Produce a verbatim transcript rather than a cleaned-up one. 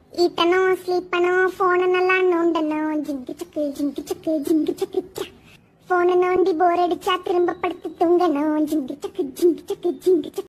ஈட்டணும் sleep பண்ணணும் போனை நல்லா நோண்டணும் ஜிங்கு சக்கு ஜிங்கு சக்கு ஜிங்கு சக்கு போனை நோண்டி போர் அடிச்சா திரும்ப படுத்து தூங்கணும் ஜிங்கு சக்கு ஜிங்கு சக்கு ஜிங்கு சக்கு